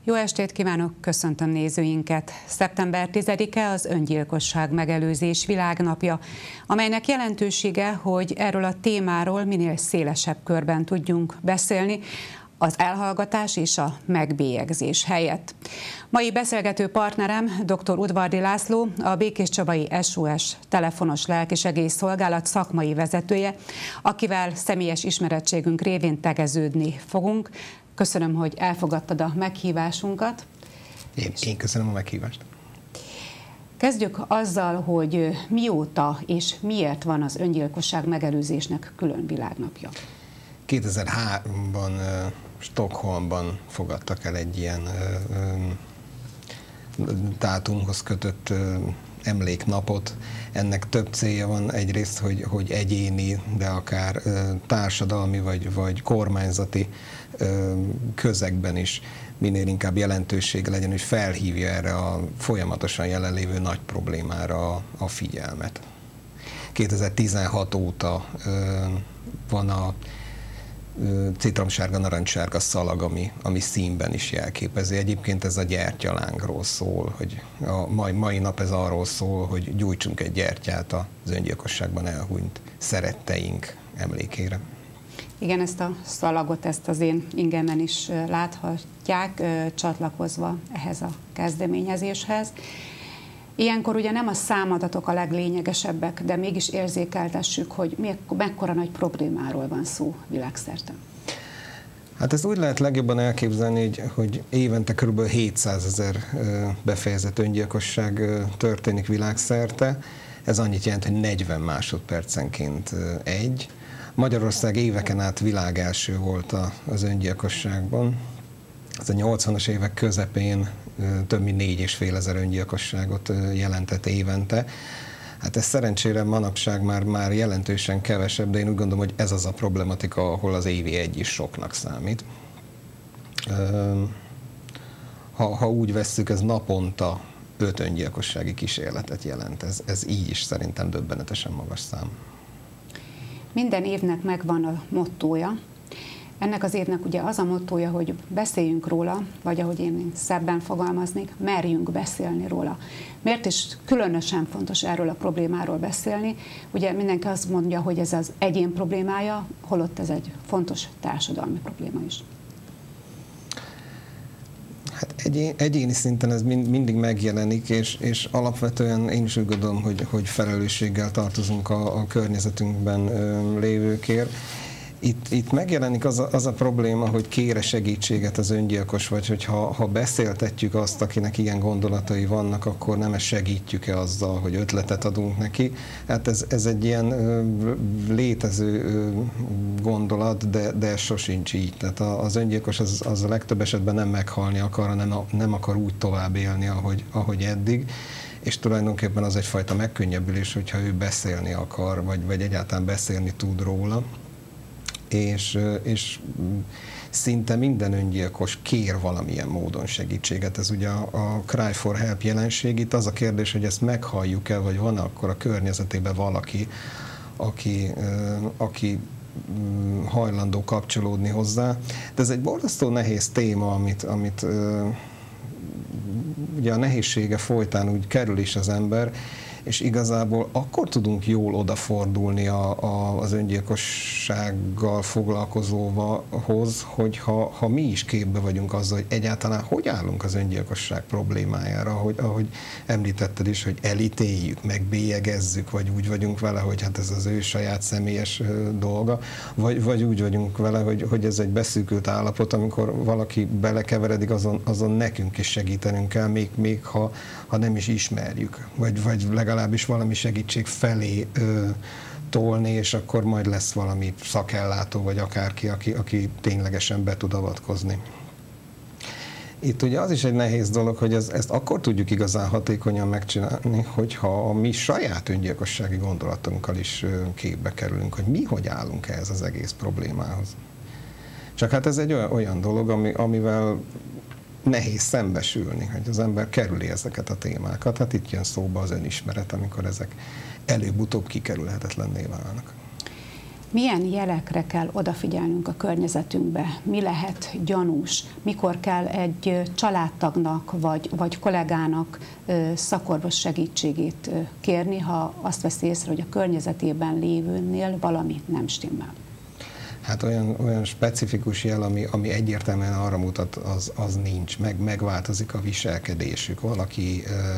Jó estét kívánok, köszöntöm nézőinket! Szeptember 10-e az öngyilkosság megelőzés világnapja, amelynek jelentősége, hogy erről a témáról minél szélesebb körben tudjunk beszélni, az elhallgatás és a megbélyegzés helyett. Mai beszélgető partnerem dr. Udvardi László, a Békéscsabai SOS telefonos lelkisegélyszolgálat szakmai vezetője, akivel személyes ismerettségünk révén tegeződni fogunk. Köszönöm, hogy elfogadtad a meghívásunkat. Én köszönöm a meghívást. Kezdjük azzal, hogy mióta és miért van az öngyilkosság megelőzésnek külön világnapja. 2003-ban Stockholmban fogadtak el egy ilyen dátumhoz kötött emléknapot. Ennek több célja van, egyrészt, hogy egyéni, de akár társadalmi vagy kormányzati közegben is minél inkább jelentősége legyen, hogy felhívja erre a folyamatosan jelenlévő nagy problémára a figyelmet. 2016 óta van a citromsárga, narancssárga szalag, ami színben is jelképezi. Egyébként ez a gyertyalángról szól, hogy a mai nap ez arról szól, hogy gyújtsunk egy gyertyát az öngyilkosságban elhunyt szeretteink emlékére. Igen, ezt a szalagot, ezt az én ingemen is láthatják, csatlakozva ehhez a kezdeményezéshez. Ilyenkor ugye nem a számadatok a leglényegesebbek, de mégis érzékeltessük, hogy mekkora nagy problémáról van szó világszerte. Hát ezt úgy lehet legjobban elképzelni, hogy évente kb. 700 000 befejezett öngyilkosság történik világszerte. Ez annyit jelent, hogy 40 másodpercenként egy. Magyarország éveken át világelső volt az öngyilkosságban. Ez a 80-as évek közepén több mint 4500 öngyilkosságot jelentett évente. Hát ez szerencsére manapság már jelentősen kevesebb, de én úgy gondolom, hogy ez az a problematika, ahol az évi egy is soknak számít. Ha úgy vesszük, ez naponta 5 öngyilkossági kísérletet jelent. Ez így is szerintem döbbenetesen magas szám. Minden évnek megvan a mottója. Ennek az évnek ugye az a mottója, hogy beszéljünk róla, vagy ahogy én szebben fogalmaznék, merjünk beszélni róla. Miért is különösen fontos erről a problémáról beszélni? Ugye mindenki azt mondja, hogy ez az egyén problémája, holott ez egy fontos társadalmi probléma is. Hát egyéni szinten ez mindig megjelenik, és alapvetően én is úgy gondolom, hogy felelősséggel tartozunk a környezetünkben lévőkért. Itt megjelenik az a probléma, hogy kér segítséget az öngyilkos, vagy hogyha beszéltetjük azt, akinek ilyen gondolatai vannak, akkor nem segítjük-e azzal, hogy ötletet adunk neki. Hát ez egy ilyen létező gondolat, de sosincs így. Tehát az öngyilkos az a legtöbb esetben nem meghalni akar, hanem nem akar úgy tovább élni, ahogy eddig. És tulajdonképpen az egyfajta megkönnyebbülés, hogyha ő beszélni akar, vagy egyáltalán beszélni tud róla. És szinte minden öngyilkos kér valamilyen módon segítséget. Ez ugye a Cry for Help jelenség. Itt az a kérdés, hogy ezt meghalljuk-e, vagy van akkor a környezetében valaki, aki hajlandó kapcsolódni hozzá. De ez egy borzasztó nehéz téma, amit ugye a nehézsége folytán úgy kerül is az ember, és igazából akkor tudunk jól odafordulni az öngyilkossággal foglalkozóhoz, hogyha mi is képbe vagyunk azzal, hogy egyáltalán hogy állunk az öngyilkosság problémájára, ahogy említetted is, hogy elítéljük, megbélyegezzük, vagy úgy vagyunk vele, hogy hát ez az ő saját személyes dolga, vagy úgy vagyunk vele, hogy ez egy beszűkült állapot, amikor valaki belekeveredik, azon nekünk is segítenünk kell, még ha nem is ismerjük, vagy legalábbis valami segítség felé tolni, és akkor majd lesz valami szakellátó, vagy akárki, aki ténylegesen be tud avatkozni. Itt ugye az is egy nehéz dolog, hogy ezt akkor tudjuk igazán hatékonyan megcsinálni, hogyha a mi saját öngyilkossági gondolatunkkal is képbe kerülünk, hogy mi hogy állunk ehhez az egész problémához. Csak hát ez egy olyan dolog, amivel nehéz szembesülni, hogy az ember kerüli ezeket a témákat. Hát itt jön szóba az önismeret, amikor ezek előbb-utóbb kikerülhetetlenné válnak. Milyen jelekre kell odafigyelnünk a környezetünkbe? Mi lehet gyanús? Mikor kell egy családtagnak vagy kollégának szakorvos segítségét kérni, ha azt veszi észre, hogy a környezetében lévőnél valami nem stimmel? Hát olyan specifikus jel, ami egyértelműen arra mutat, az nincs. Megváltozik a viselkedésük. Valaki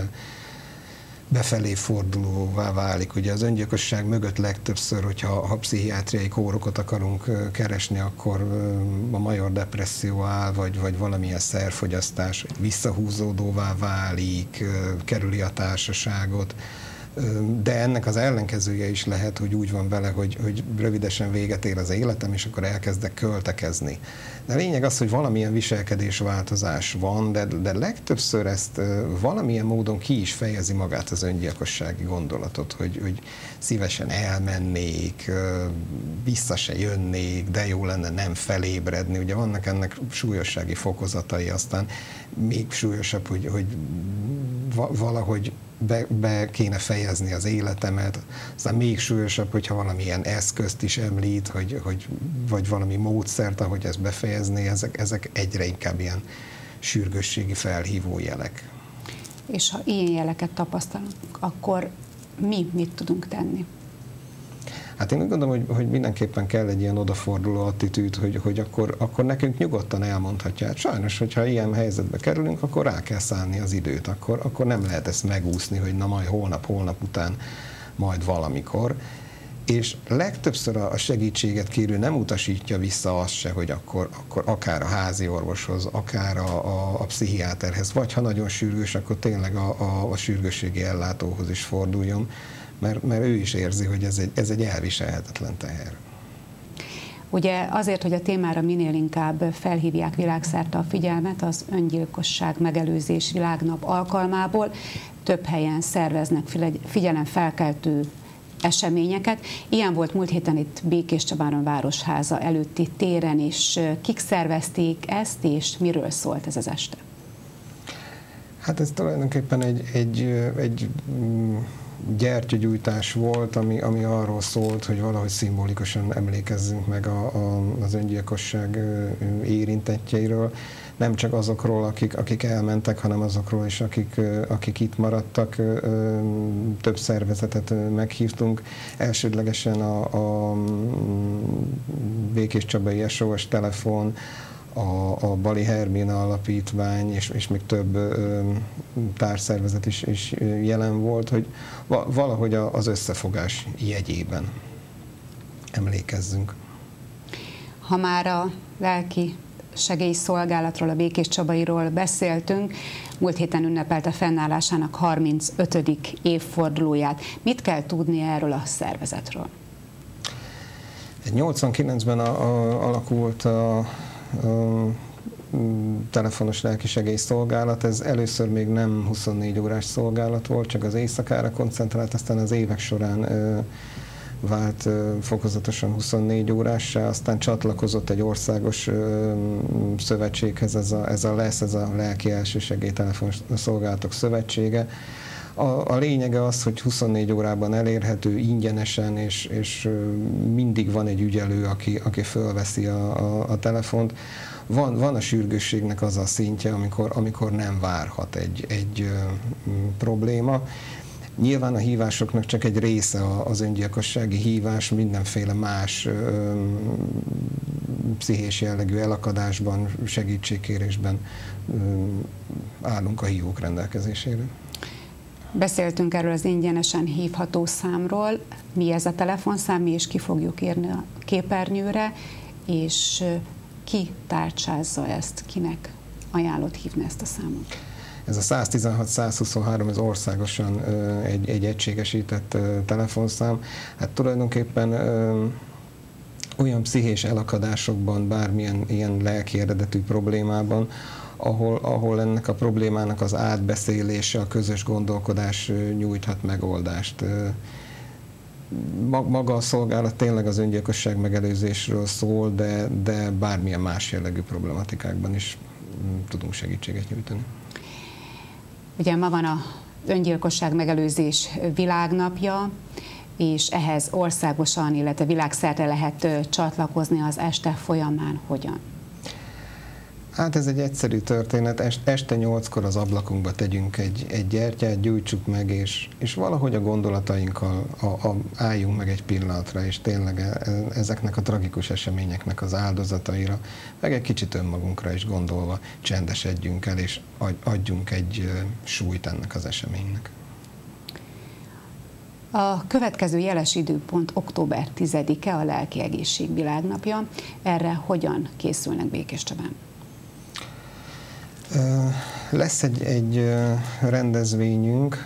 befelé fordulóvá válik. Ugye az öngyilkosság mögött legtöbbször, hogyha pszichiátriai kórokat akarunk keresni, akkor a major depresszió áll, vagy valamilyen szerfogyasztás, visszahúzódóvá válik, kerüli a társaságot, de ennek az ellenkezője is lehet, hogy úgy van vele, hogy rövidesen véget ér az életem, és akkor elkezdek költekezni. De a lényeg az, hogy valamilyen viselkedésváltozás van, de legtöbbször ezt valamilyen módon ki is fejezi magát az öngyilkossági gondolatot, hogy szívesen elmennék, vissza se jönnék, de jó lenne nem felébredni. Ugye vannak ennek súlyossági fokozatai, aztán még súlyosabb, hogy valahogy be kéne fejezni az életemet, aztán még súlyosabb, hogyha valamilyen eszközt is említ, vagy valami módszert, ahogy ezt befejezni, ezek egyre inkább ilyen sürgősségi felhívó jelek. És ha ilyen jeleket tapasztalunk, akkor mit tudunk tenni? Hát én úgy gondolom, hogy mindenképpen kell egy ilyen odaforduló attitűd, hogy akkor nekünk nyugodtan elmondhatja. Hát sajnos, hogyha ilyen helyzetbe kerülünk, akkor rá kell szállni az időt, akkor nem lehet ezt megúszni, hogy na majd holnap után, majd valamikor. És legtöbbször a segítséget kérő nem utasítja vissza azt se, hogy akkor akár a házi orvoshoz, akár a pszichiáterhez, vagy ha nagyon sürgős, akkor tényleg a sürgősségi ellátóhoz is forduljon, mert ő is érzi, hogy ez egy elviselhetetlen teher. Ugye azért, hogy a témára minél inkább felhívják világszerte a figyelmet, az öngyilkosság megelőzés világnap alkalmából több helyen szerveznek figyelemfelkeltő eseményeket. Ilyen volt múlt héten itt Békéscsabáron Városháza előtti téren, és kik szervezték ezt, és miről szólt ez az este? Hát ez tulajdonképpen egy gyertyagyújtás volt, ami arról szólt, hogy valahogy szimbolikusan emlékezzünk meg az öngyilkosság érintettjeiről. Nem csak azokról, akik elmentek, hanem azokról is, akik itt maradtak. Több szervezetet meghívtunk. Elsődlegesen a Békéscsabai SOS telefon, a Bali Hermina Alapítvány és még több társszervezet is jelen volt, hogy valahogy az összefogás jegyében emlékezzünk. Ha már a lelki segélyszolgálatról, a Békéscsabairól beszéltünk, múlt héten ünnepelte fennállásának 35. évfordulóját. Mit kell tudni erről a szervezetről? 89-ben alakult a telefonos lelkisegélyszolgálat, ez először még nem 24 órás szolgálat volt, csak az éjszakára koncentrált, aztán az évek során vált fokozatosan 24 órássá, aztán csatlakozott egy országos szövetséghez, ez a Lelki Elsősegély Telefonos Szolgálatok Szövetsége. A lényege az, hogy 24 órában elérhető, ingyenesen, és mindig van egy ügyelő, aki fölveszi a telefont. Van a sürgősségnek az a szintje, amikor nem várhat egy probléma. Nyilván a hívásoknak csak egy része az öngyilkossági hívás, mindenféle más pszichés jellegű elakadásban, segítségkérésben állunk a hívók rendelkezésére. Beszéltünk erről az ingyenesen hívható számról. Mi ez a telefonszám, mi is ki fogjuk írni a képernyőre, és ki tárcsázza ezt, kinek ajánlott hívni ezt a számot? Ez a 116-123, ez országosan egy egységesített telefonszám. Hát tulajdonképpen olyan pszichés elakadásokban, bármilyen ilyen lelki eredetű problémában, ahol ennek a problémának az átbeszélése, a közös gondolkodás nyújthat megoldást. Maga a szolgálat tényleg az öngyilkosság megelőzésről szól, de bármilyen más jellegű problematikákban is tudunk segítséget nyújtani. Ugye ma van az öngyilkosság megelőzés világnapja. és ehhez országosan, illetve világszerte lehet csatlakozni az este folyamán, hogyan? Hát ez egy egyszerű történet. Este 8-kor az ablakunkba tegyünk egy gyertyát, gyújtsuk meg, és valahogy a gondolatainkkal álljunk meg egy pillanatra, és tényleg ezeknek a tragikus eseményeknek az áldozataira, meg egy kicsit önmagunkra is gondolva csendesedjünk el, és adjunk egy súlyt ennek az eseménynek. A következő jeles időpont október 10-e, a Lelki Egészség Világnapja. Erre hogyan készülnek Békéscsabán? Lesz egy rendezvényünk,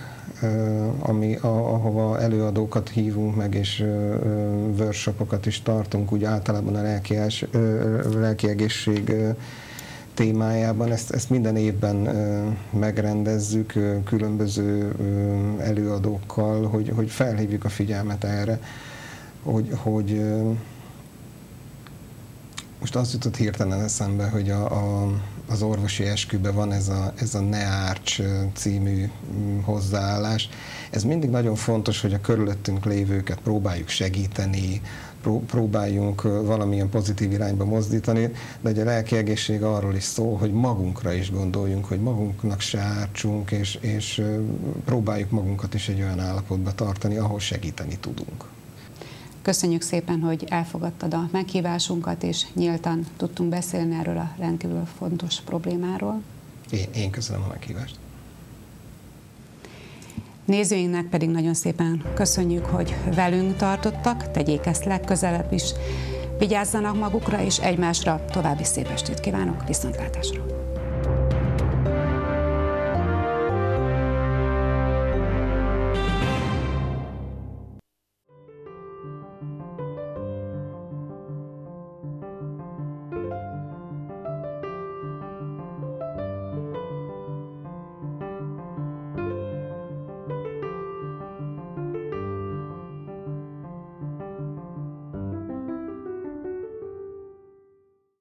ahova előadókat hívunk meg, és workshopokat is tartunk, úgy általában a lelki egészség témájában. Ezt minden évben megrendezzük különböző előadókkal, hogy felhívjuk a figyelmet erre, hogy most azt jutott hirtelen eszembe, hogy az orvosi esküben van ez a Ne árts című hozzáállás. Ez mindig nagyon fontos, hogy a körülöttünk lévőket próbáljuk segíteni, próbáljunk valamilyen pozitív irányba mozdítani, de a lelki egészség arról is szól, hogy magunkra is gondoljunk, hogy magunknak se ártsunk, és próbáljuk magunkat is egy olyan állapotba tartani, ahol segíteni tudunk. Köszönjük szépen, hogy elfogadtad a meghívásunkat, és nyíltan tudtunk beszélni erről a rendkívül fontos problémáról. Én köszönöm a meghívást. Nézőinknek pedig nagyon szépen köszönjük, hogy velünk tartottak, tegyék ezt legközelebb is. Vigyázzanak magukra és egymásra, további szép estét kívánok, viszontlátásra!